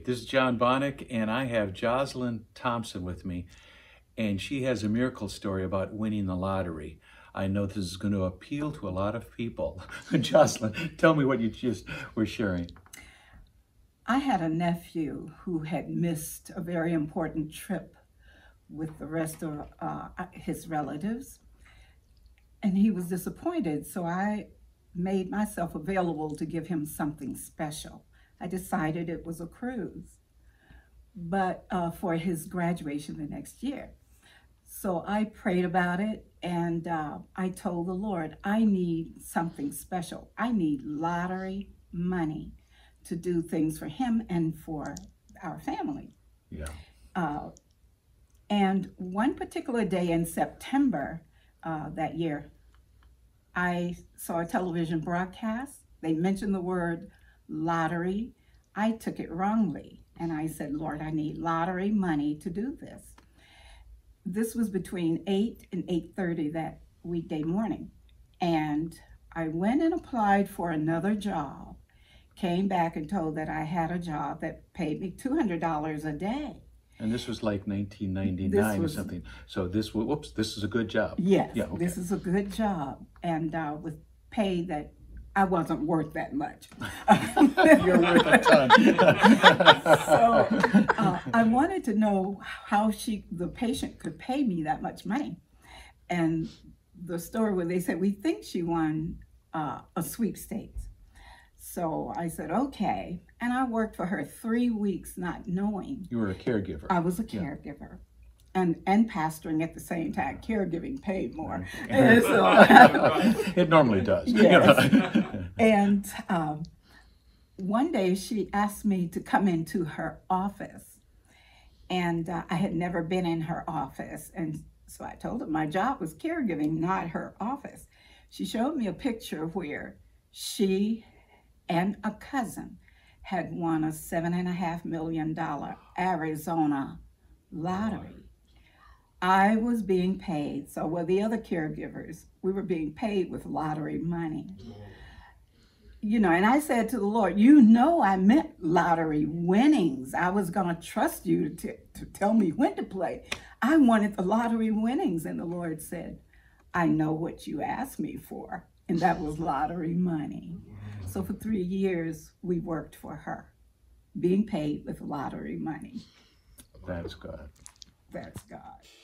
This is John Bonnick, and I have Josielyn Thompson with me, and she has a miracle story about winning the lottery. I know this is going to appeal to a lot of people. Josielyn, tell me what you just were sharing. I had a nephew who had missed a very important trip with the rest of his relatives, and he was disappointed, so I made myself available to give him something special. I decided it was a cruise, but for his graduation the next year. So I prayed about it, and I told the Lord, I need something special. I need lottery money to do things for him and for our family. Yeah. And one particular day in September that year, I saw a television broadcast. They mentioned the word lottery. I took it wrongly, and I said, Lord, I need lottery money to do this. This was between 8 and 8:30 that weekday morning. And I went and applied for another job, came back and told that I had a job that paid me $200 a day. And this was like 1999 or something. So this is a good job. Yes, yeah, okay. This is a good job, and with pay that I wasn't worth that much. You're worth a ton. So I wanted to know how the patient could pay me that much money. And the story where they said, we think she won a sweepstakes. So I said, okay. And I worked for her 3 weeks, not knowing. You were a caregiver. I was a caregiver. Yeah. And pastoring at the same time. Caregiving paid more. And so, it normally does. Yes. And one day she asked me to come into her office. And I had never been in her office. And so I told her my job was caregiving, not her office. She showed me a picture where she and a cousin had won a $7.5 million Arizona lottery. I was being paid, so were the other caregivers. We were being paid with lottery money. You know, and I said to the Lord, you know I meant lottery winnings. I was going to trust you to tell me when to play. I wanted the lottery winnings, and the Lord said, I know what you asked me for, and that was lottery money. So for 3 years, we worked for her, being paid with lottery money. That's God. That's God.